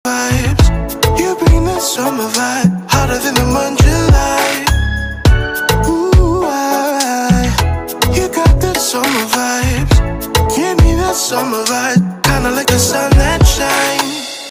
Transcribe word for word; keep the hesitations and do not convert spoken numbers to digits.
vibes. You bring that summer vibe, hotter than the month July. Ooh, I, you got that summer vibes. Give me that summer vibe, kinda like the sun that shines.